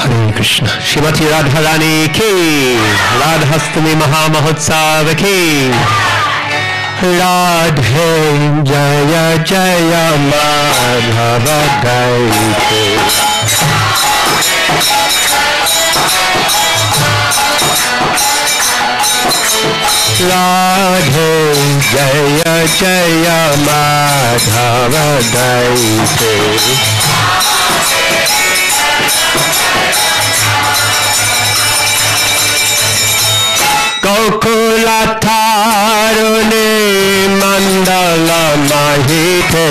हरे कृष्ण। श्रीमती राधा रानी की, राधाष्टमी महामहोत्सव की। राधे जय जय माधव दैते। राधे जय जय माधव दैते। गोकुल थारुणे मंडल महिते।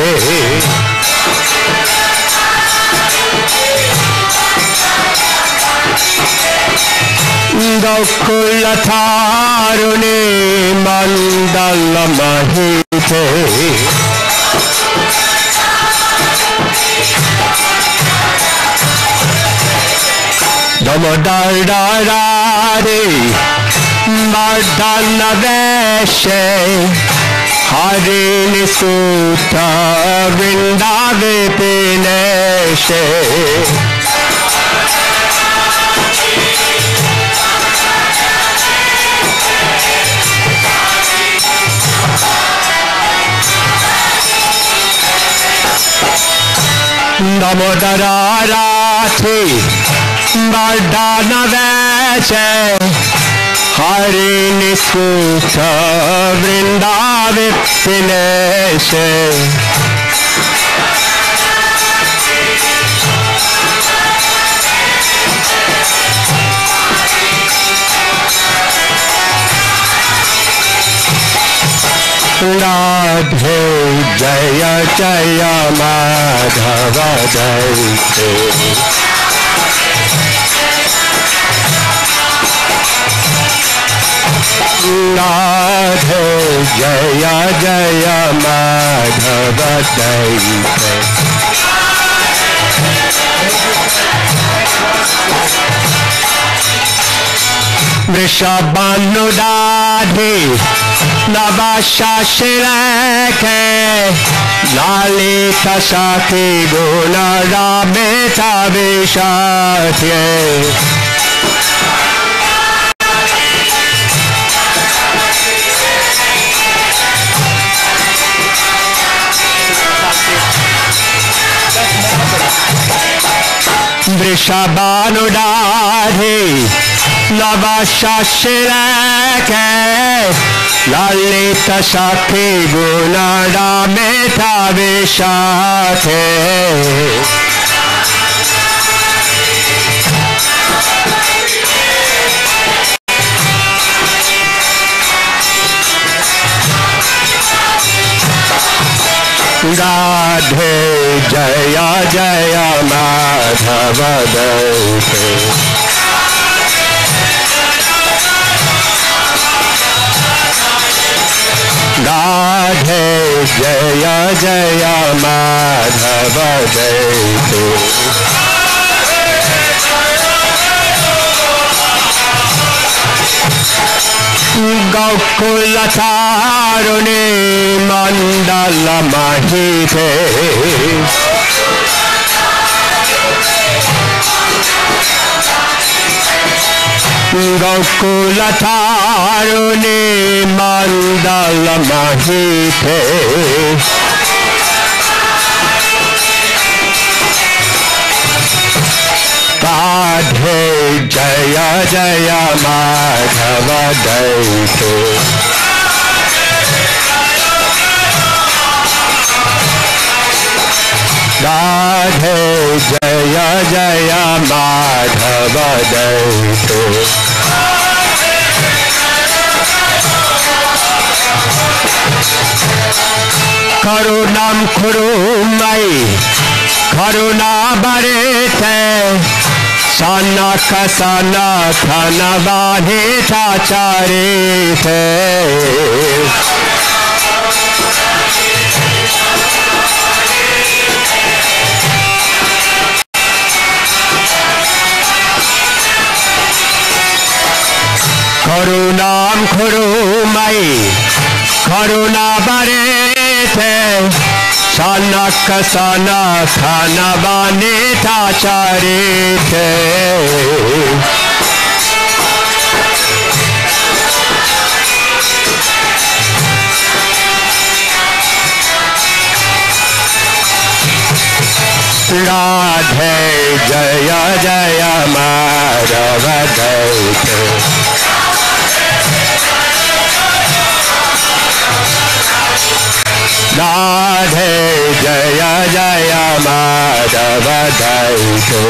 गोकुल थारुणे मंडल महिते। दामोदर राधे मर्दन वैश्य हरि निसूत वृंदावे पिनेशे। दामोदर राधे मर्दन वैश्य हरि निसूत वृंदावे पिनेशे। राधे जय जय माधव दैते। राधे जय जय माधव दैते। वृषभानुराधे नवशाशिरेखे लालित सखी गुण रामेता विशाखे। वृषभानुराधे नवशाशिरेखे लालित सखी गुण रामेता विशाखे। राधे जय जय माधव दैते। राधे जय जय माधव दैते। गोकुल थारुणे मंडल महिते। गोकुल थारुणे मंडल महिते। राधे जय जय माधव दैते। राधे जय जय माधव दैते। करुणाम कुरुमयि करुणा बरेते। सनक सनातन बाधिता चरिते। करुणाम कुरुमयि करुणा बरेते। Sanak Sanakana Vanita Charite Radhe Jaya Jaya Madhava Dayite Radhe Jaya Jaya Madhava Dayite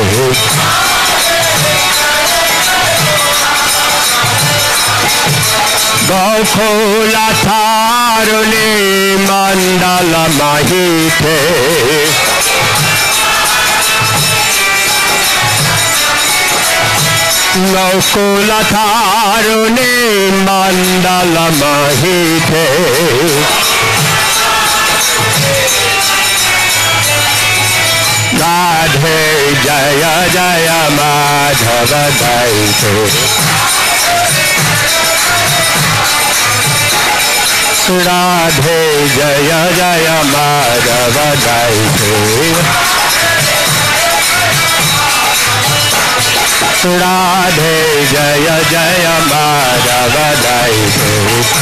Gokula Tharuni Mandala Mahite Gokula Tharuni Mandala Mahite Radhe Jaya Jaya Madhava Dayite Radhe Jaya Jaya Madhava Dayite Radhe Jaya Jaya Madhava Dayite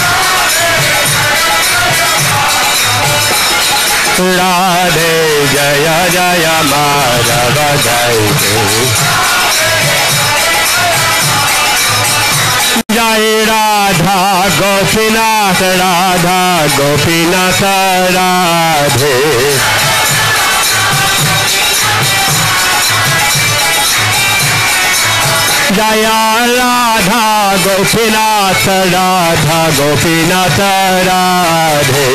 Radhe Jaya Jaya Madhava Dayite Jai Radha Gopinath Radha Gopinath Radhe Jaya Radha Gopinath Radha Gopinath Radhe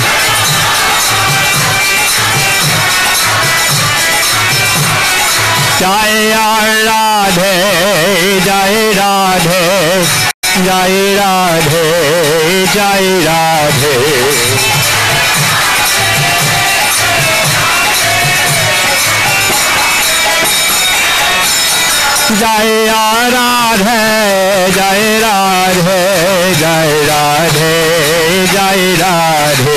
Jaya Radhe Jai Radhe Jai Radhe Jai Radhe Jaya Radhe Jai Radhe Jai Radhe Jai Radhe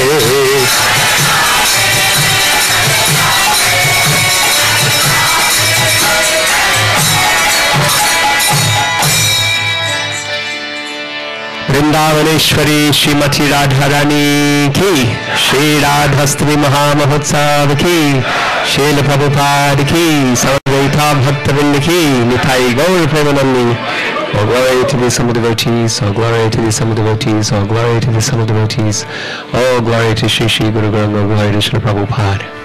Vrindavaneshwari Shrimati Radha Rani की श्री राधाष्टमी महामहोत्सव की शील प्रभुपाद की समवेता भक्तवृंद की मिठाई गौर Premanandi Oh glory to the some devotees, oh glory to the some devotees, oh glory to the some devotees, oh glory to Shri Shri Guru Guru, glory to Shri Prabhupada.